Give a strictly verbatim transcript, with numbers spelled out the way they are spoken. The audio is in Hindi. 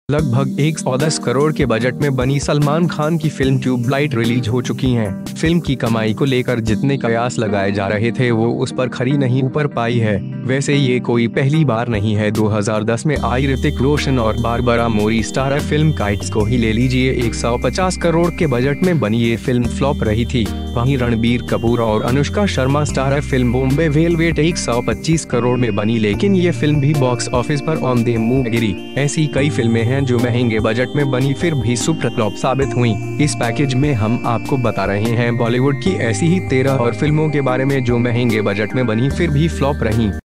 लगभग एक सौ दस करोड़ के बजट में बनी सलमान खान की फिल्म ट्यूबलाइट रिलीज हो चुकी है। फिल्म की कमाई को लेकर जितने कयास लगाए जा रहे थे वो उस पर खरी नहीं उतर पाई है। वैसे ये कोई पहली बार नहीं है। दो हज़ार दस में आई ऋतिक रोशन और Barbara Mori starrer film Kites को ही ले लीजिए। एक सौ पचास करोड़ के बजट में बनी ये फिल्म फ्लॉप रही थी। वहीं रणबीर कपूर और Anushka Sharma starrer film Bombay Velvet एक सौ पच्चीस करोड़ में बनी, लेकिन ये फिल्म भी बॉक्स ऑफिस पर ऑन द मूव गिरी। ऐसी कई फिल्में हैं जो महंगे बजट में बनी फिर भी सुपर फ्लॉप साबित हुई। इस पैकेज में हम आपको बता रहे हैं बॉलीवुड की ऐसी ही तेरह और फिल्मों के बारे में जो महंगे बजट में बनी फिर भी फ्लॉप रही।